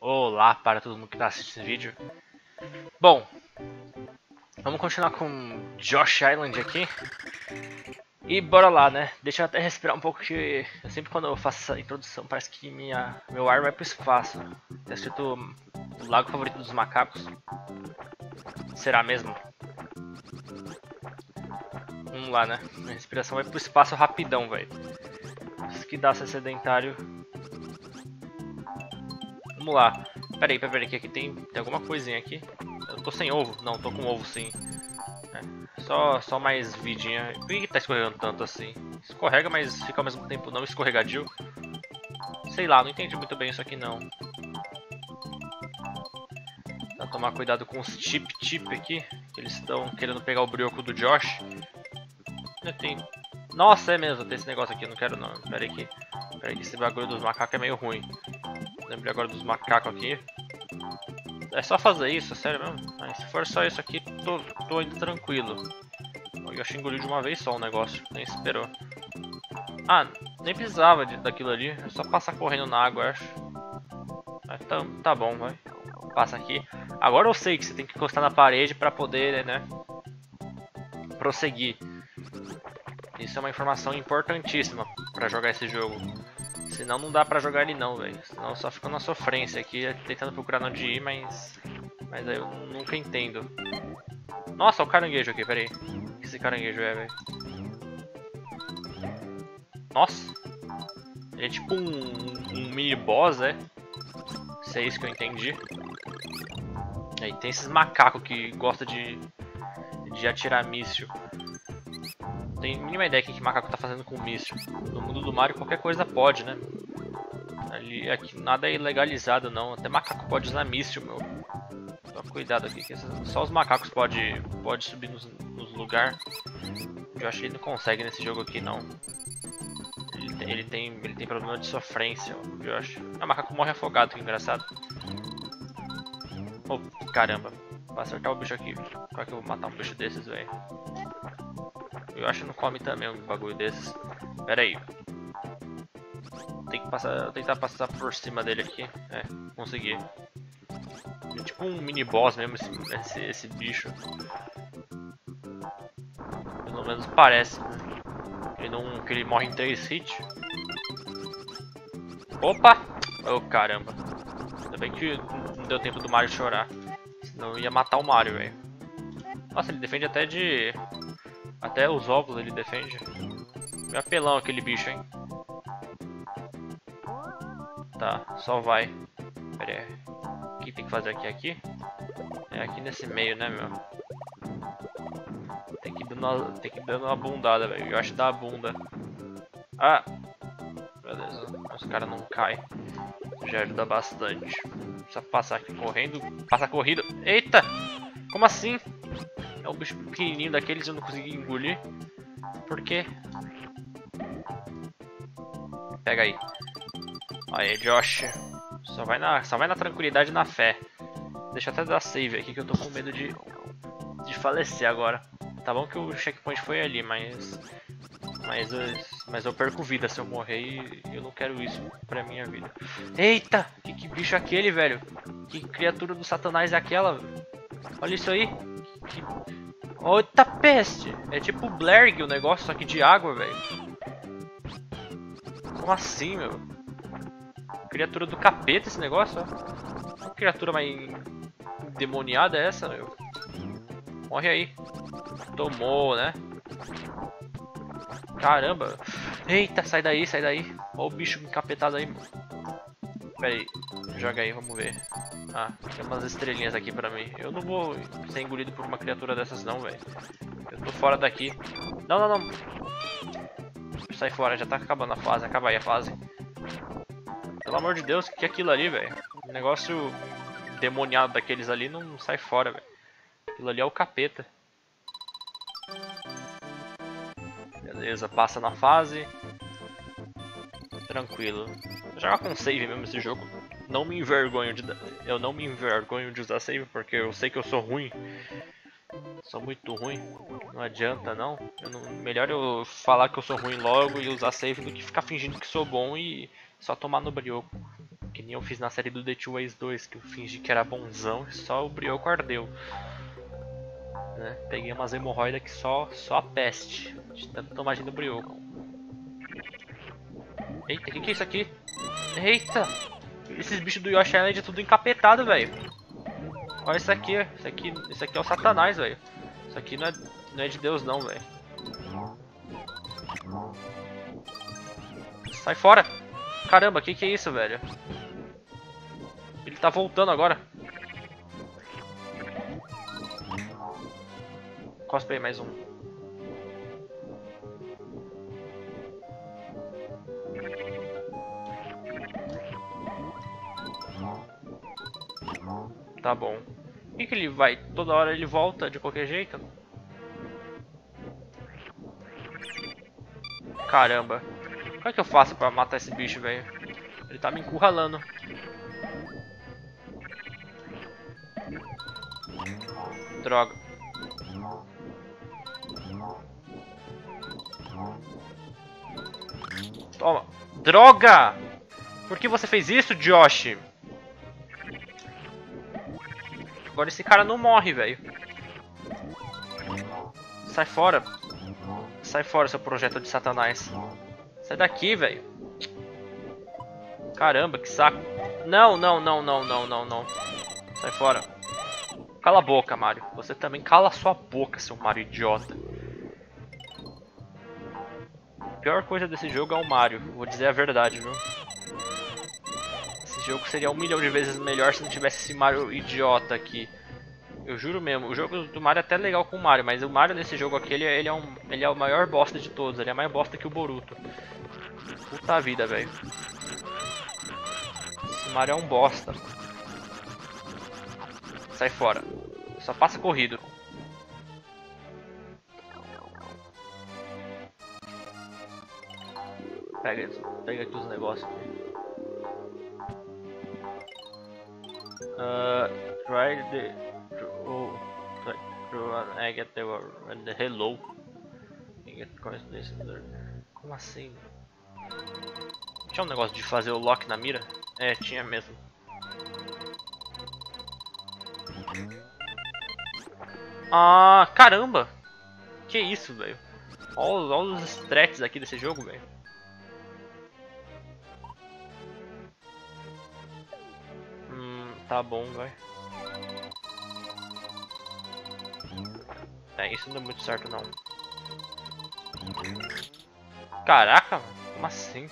Olá para todo mundo que está assistindo esse vídeo. Bom, vamos continuar com Josh Island aqui. E bora lá, né? Deixa eu até respirar um pouco, que sempre quando eu faço essa introdução parece que meu ar vai pro espaço. Tá escrito o lago favorito dos macacos. Será mesmo? Vamos lá, né? Minha respiração vai pro espaço rapidão, velho. Isso que dá ser sedentário. Vamos lá. Pera aí, aqui tem alguma coisinha aqui. Eu tô sem ovo? Não, tô com ovo sim. Só mais vidinha. Por que tá escorregando tanto assim? Escorrega, mas fica ao mesmo tempo não escorregadio. Sei lá, não entendi muito bem isso aqui não. Pra tomar cuidado com os tip aqui. Que eles estão querendo pegar o brioco do Josh. Tem... Nossa, é mesmo, tem esse negócio aqui, eu não quero não. Pera aí que esse bagulho dos macacos é meio ruim. Lembrei agora dos macacos aqui. É só fazer isso, sério mesmo? Mas se for só isso aqui, tô indo tranquilo. O Yoshi engoliu de uma vez só o negócio, nem esperou. Ah, nem precisava daquilo ali, é só passar correndo na água, eu acho. Mas tá bom, vai. Passa aqui. Agora eu sei que você tem que encostar na parede pra poder, né, prosseguir. Isso é uma informação importantíssima pra jogar esse jogo. Senão não dá pra jogar ele não, velho. Senão só fica na sofrência aqui, tentando procurar onde ir, mas aí eu nunca entendo. Nossa, o caranguejo aqui, peraí. O que esse caranguejo é, velho? Nossa! Ele é tipo um mini boss, é? Se é isso que eu entendi. Aí tem esses macacos que gostam de atirar míssil. Não tenho a mínima ideia do que macaco tá fazendo com míssil. No mundo do Mario qualquer coisa pode, né? Aqui nada é ilegalizado não, até macaco pode usar míssil, meu. Toma cuidado aqui, que só os macacos pode subir nos lugares. Eu acho que ele não consegue nesse jogo aqui não. Ele tem problema de sofrência, eu acho. O macaco morre afogado, que engraçado. Oh, caramba, vou acertar o bicho aqui. Como é que eu vou matar um bicho desses, velho? Eu acho que não come também um bagulho desses. Pera aí. Tentar passar por cima dele aqui. É, consegui. É tipo um mini boss mesmo esse bicho. Pelo menos parece, né? Que ele morre em 3 hits. Opa! Oh caramba. Ainda bem que não deu tempo do Mario chorar. Senão ia matar o Mario, velho. Nossa, ele defende até os ovos ele defende. Meio apelão aquele bicho, hein? Tá, só vai. Pera aí. O que tem que fazer aqui? É aqui nesse meio, né, meu? Tem que ir dando uma bundada, velho. Eu acho que dá a bunda. Ah! Beleza, os caras não caem. Já ajuda bastante. Precisa passar aqui correndo. Passa corrida. Eita! Como assim? É um bicho pequenininho daqueles, eu não consegui engolir. Por quê? Pega aí. Aí, Josh. Só vai na tranquilidade e na fé. Deixa eu até dar save aqui que eu tô com medo de falecer agora. Tá bom que o checkpoint foi ali, mas eu perco vida se eu morrer e eu não quero isso pra minha vida. Eita! Que bicho é aquele, velho? Que criatura do satanás é aquela? Olha isso aí. Eita peste! É tipo Blerg o negócio, só que de água, velho. Como assim, meu? Criatura do capeta esse negócio, ó. Que criatura mais endemoniada é essa, meu? Morre aí. Tomou, né? Caramba. Eita, sai daí, sai daí. Olha o bicho encapetado aí. Pera aí. Joga aí, vamos ver. Ah, tem umas estrelinhas aqui pra mim. Eu não vou ser engolido por uma criatura dessas não, velho. Eu tô fora daqui. Não. Sai fora, já tá acabando a fase. Acaba aí a fase. Pelo amor de Deus, o que é aquilo ali, velho? Um negócio demoniado daqueles ali não sai fora, velho. Aquilo ali é o capeta. Beleza, passa na fase. Tranquilo. Vou jogar com save mesmo esse jogo. Eu não me envergonho de usar save porque eu sei que eu sou ruim. Sou muito ruim. Não adianta não. Melhor eu falar que eu sou ruim logo e usar save do que ficar fingindo que sou bom e só tomar no brioco. Que nem eu fiz na série do The Two Ways 2, que eu fingi que era bonzão e só o Brioco ardeu. Né? Peguei umas hemorroidas que só a peste. De tanto tomar do Brioco. Eita, que é isso aqui? Eita! Esses bichos do Yoshi Island é tudo encapetado, velho. Olha isso aqui. Isso aqui é o Satanás, velho. Isso aqui não é de Deus não, velho. Sai fora! Caramba, que é isso, velho? Ele tá voltando agora. Cosplay mais um. Tá bom. Por que ele vai? Toda hora ele volta de qualquer jeito? Caramba. Como é que eu faço pra matar esse bicho, velho? Ele tá me encurralando. Droga. Toma. Droga! Por que você fez isso, Josh? Agora esse cara não morre, velho. Sai fora. Sai fora, seu projeto de Satanás. Sai daqui, velho. Caramba, que saco. Não. Sai fora. Cala a boca, Mario. Você também cala a sua boca, seu Mario idiota. A pior coisa desse jogo é o Mario. Vou dizer a verdade, viu? Esse jogo seria 1 milhão de vezes melhor se não tivesse esse Mario idiota aqui. Eu juro mesmo, o jogo do Mario é até legal com o Mario, mas o Mario nesse jogo aqui, ele é o maior bosta de todos, ele é mais bosta que o Boruto. Puta vida, velho. Esse Mario é um bosta. Sai fora. Só passa corrido. Pega aqui os negócios. Try the... I get the hello. Como assim? Tinha um negócio de fazer o lock na mira? É, tinha mesmo. Ah, caramba! Que isso, velho? Olha os strats aqui desse jogo, velho. Tá bom, vai. É, isso não deu muito certo não. Caraca, como assim?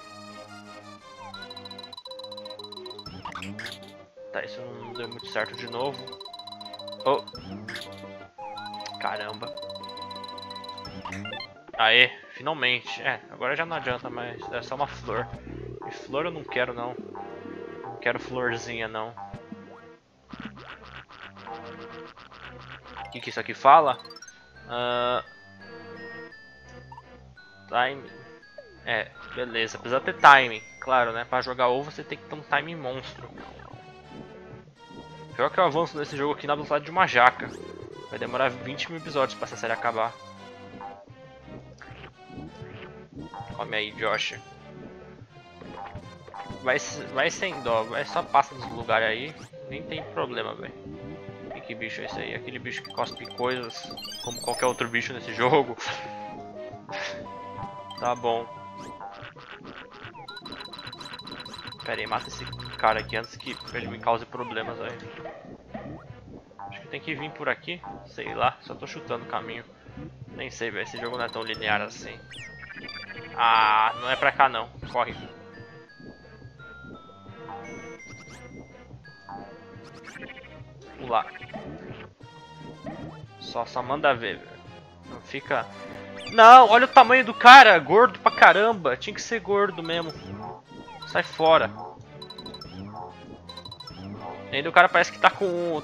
Tá, isso não deu muito certo de novo. Oh. Caramba. Aê, finalmente. É, agora já não adianta mais. É só uma flor. E flor eu não quero não. Não quero florzinha não. O que isso aqui fala? Time. É, beleza. Precisa ter timing, claro, né? Pra jogar ovo você tem que ter um timing monstro. Pior que eu avanço nesse jogo aqui na velocidade de uma jaca. Vai demorar 20 mil episódios pra essa série acabar. Come aí, Josh. Vai sem dó, vai só passa nos lugares aí. Nem tem problema, velho. Que bicho é esse aí? Aquele bicho que cospe coisas como qualquer outro bicho nesse jogo. Tá bom. Pera aí, mata esse cara aqui antes que ele me cause problemas aí. Acho que tem que vir por aqui. Sei lá, só tô chutando o caminho. Nem sei, velho. Esse jogo não é tão linear assim. Ah, não é pra cá não. Corre. Pular. Só manda ver, velho. Não fica... Não, olha o tamanho do cara. Gordo pra caramba. Tinha que ser gordo mesmo. Sai fora. E ainda o cara parece que tá com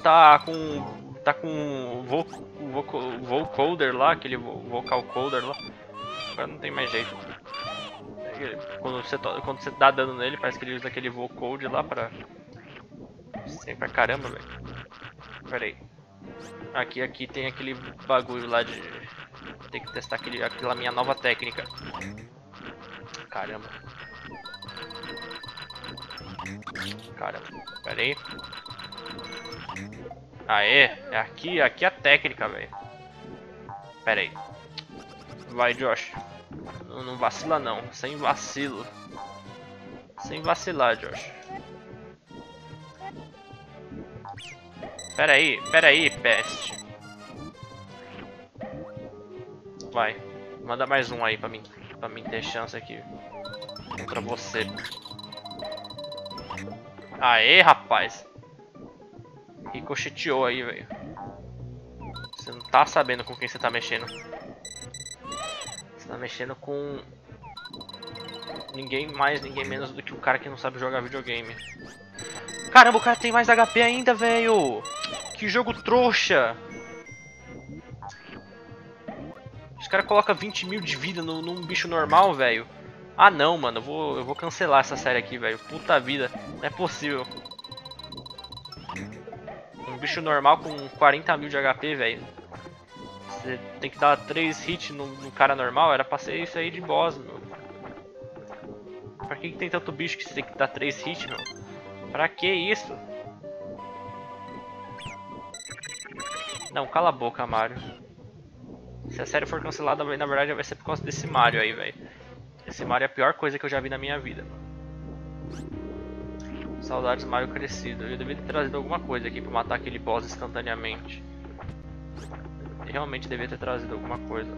vocoder lá, aquele vocal coder lá. Agora não tem mais jeito. Quando você dá dano nele, parece que ele usa aquele vocoder lá pra... Sempre pra caramba, velho. Pera aí. Aqui tem aquele bagulho lá de... Tem que testar aquela minha nova técnica. Caramba. Caramba, pera aí. Aê, é aqui a técnica, velho. Pera aí. Vai, Josh. Não vacila não, sem vacilo. Sem vacilar, Josh. Pera aí, peste. Vai, manda mais um aí pra mim ter chance aqui contra você. Aê, rapaz. Ricocheteou aí, velho. Você não tá sabendo com quem você tá mexendo. Você tá mexendo com ninguém mais, ninguém menos do que um cara que não sabe jogar videogame. Caramba, o cara tem mais HP ainda, velho. Que jogo trouxa. Os caras colocam 20 mil de vida num bicho normal, velho. Ah não, mano, eu vou cancelar essa série aqui, velho. Puta vida, não é possível. Um bicho normal com 40 mil de HP, velho. Você tem que dar 3 hits no cara normal, era pra ser isso aí de boss, meu. Pra que tem tanto bicho que você tem que dar 3 hits, meu? Pra que isso? Não, cala a boca, Mario. Se a série for cancelada, na verdade vai ser por causa desse Mario aí, velho. Esse Mario é a pior coisa que eu já vi na minha vida. Saudades Mario crescido. Eu devia ter trazido alguma coisa aqui pra matar aquele boss instantaneamente. Eu realmente devia ter trazido alguma coisa.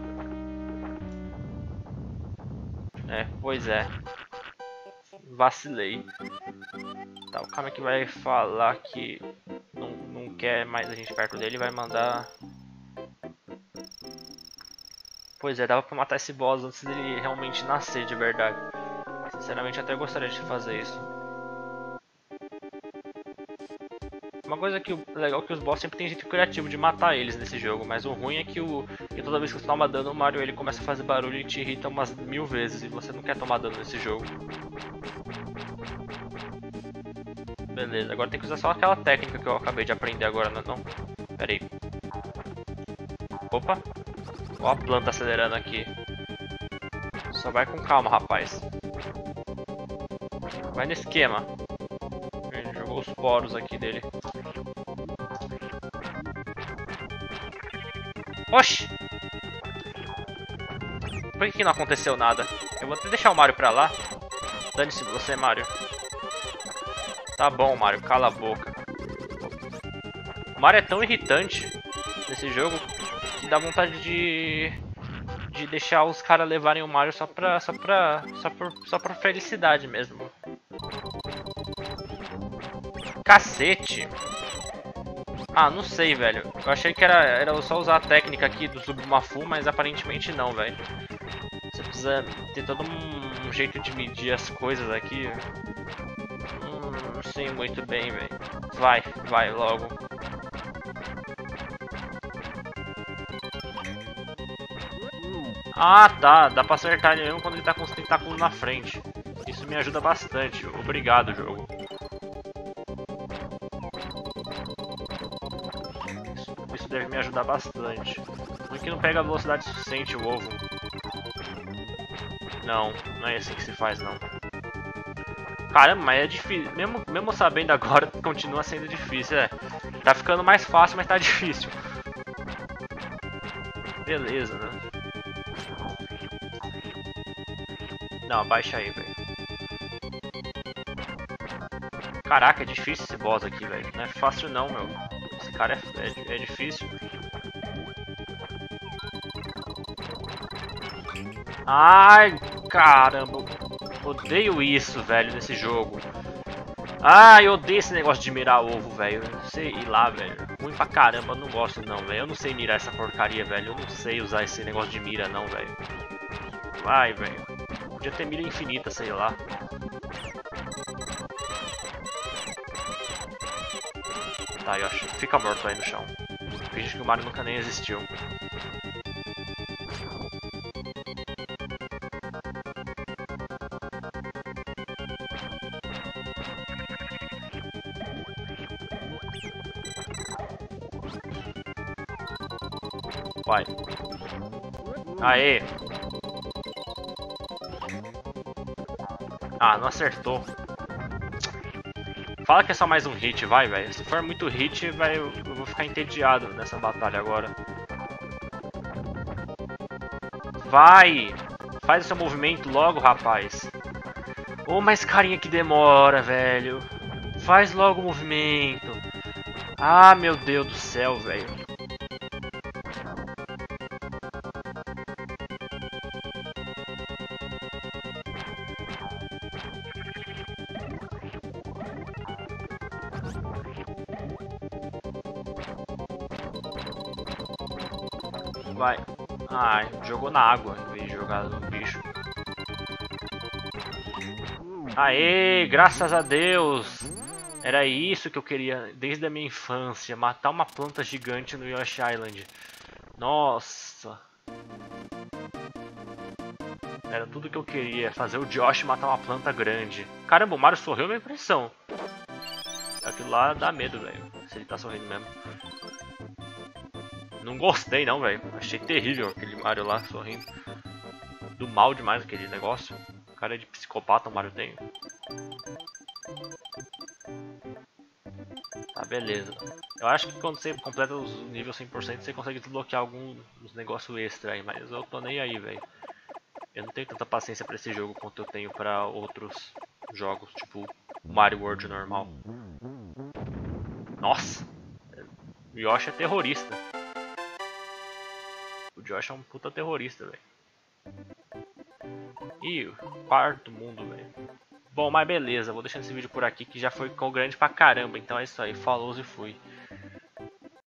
É, pois é. Vacilei. Tá, o cara que vai falar que não quer mais a gente perto dele vai mandar... Pois é, dava pra matar esse boss antes dele realmente nascer de verdade. Sinceramente, até gostaria de fazer isso. Uma coisa que legal é que os boss sempre tem jeito criativo de matar eles nesse jogo, mas o ruim é que, que toda vez que você toma dano, o Mario ele começa a fazer barulho e te irrita umas 1000 vezes, e você não quer tomar dano nesse jogo. Beleza, agora tem que usar só aquela técnica que eu acabei de aprender agora, não? Pera aí. Opa! Ó a planta acelerando aqui. Só vai com calma, rapaz. Vai no esquema. Ele jogou os poros aqui dele. Oxi! Por que não aconteceu nada? Eu vou até deixar o Mario pra lá. Dane-se você, Mario. Tá bom, Mario, cala a boca. O Mario é tão irritante nesse jogo que dá vontade de deixar os caras levarem o Mario só pra felicidade mesmo. Cacete! Ah, não sei, velho. Eu achei que era só usar a técnica aqui do Submafu, mas aparentemente não, velho. Você precisa ter todo um jeito de medir as coisas aqui. Não sei muito bem, velho. Vai logo. Ah, tá. Dá pra acertar ele mesmo quando ele tá com os tentáculos na frente. Isso me ajuda bastante. Obrigado, jogo. Isso deve me ajudar bastante. Porque não pega a velocidade suficiente o ovo. Não é assim que se faz, não. Caramba, mas é difícil. Mesmo sabendo agora, continua sendo difícil. É. Tá ficando mais fácil, mas tá difícil. Beleza, né? Não, abaixa aí, velho. Caraca, é difícil esse boss aqui, velho. Não é fácil não, meu. Esse cara é difícil. Ai, caramba. Odeio isso, velho, nesse jogo. Ai, eu odeio esse negócio de mirar ovo, velho. Sei lá, velho. Ruim pra caramba, eu não gosto não, velho. Eu não sei mirar essa porcaria, velho. Eu não sei usar esse negócio de mira não, velho. Vai, velho. Podia ter mira infinita, sei lá. Tá, eu acho. Fica morto aí no chão. Finge que o Mario nunca nem existiu. Vai. Aê! Ah, não acertou. Fala que é só mais um hit, vai, velho. Se for muito hit, eu vou ficar entediado nessa batalha agora. Vai! Faz o seu movimento logo, rapaz. Ô, mas carinha que demora, velho. Faz logo o movimento. Ah, meu Deus do céu, velho. Vai. Ai, jogou na água em vez de jogar no bicho. Aê, graças a Deus! Era isso que eu queria desde a minha infância. Matar uma planta gigante no Yoshi Island. Nossa! Era tudo que eu queria. Fazer o Yoshi matar uma planta grande. Caramba, o Mario sorriu, minha impressão. Aquilo lá dá medo, velho. Se ele tá sorrindo mesmo. Não gostei não, velho. Achei terrível aquele Mario lá sorrindo. Do mal demais aquele negócio. Cara de psicopata o Mario tem. Tá, beleza. Eu acho que quando você completa os níveis 100% você consegue desbloquear alguns negócios extra aí. Mas eu tô nem aí, velho. Eu não tenho tanta paciência pra esse jogo quanto eu tenho pra outros jogos, tipo Mario World normal. Nossa! O Yoshi é terrorista. O Yoshi é um puta terrorista, velho. Ih, quarto mundo, velho. Bom, mas beleza, vou deixando esse vídeo por aqui que já foi grande pra caramba. Então é isso aí, falou e fui.